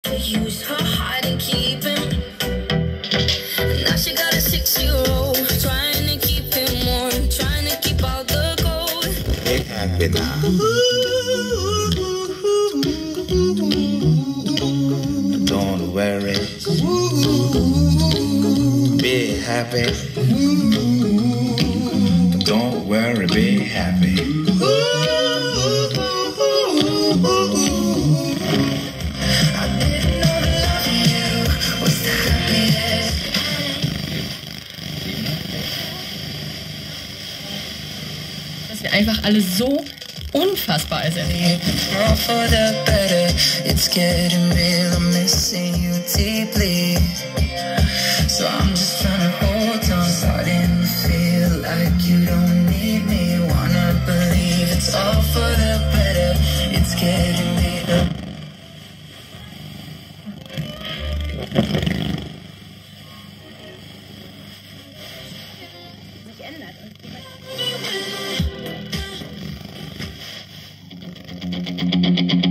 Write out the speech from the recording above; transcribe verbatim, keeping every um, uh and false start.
Use her heart and keep him. Now she got a six-year-old, trying to keep him warm, trying to keep all the gold. Be happy now. Don't worry. Be happy. Don't worry, be happy. Dass wir einfach alle so unfassbar sind. All for the better, it's getting real, I'm missing you deeply. So I'm just trying to hold on, starting to feel like you don't need me. Wanna believe it's all for the better, it's getting real. Sich ändert. Thank you.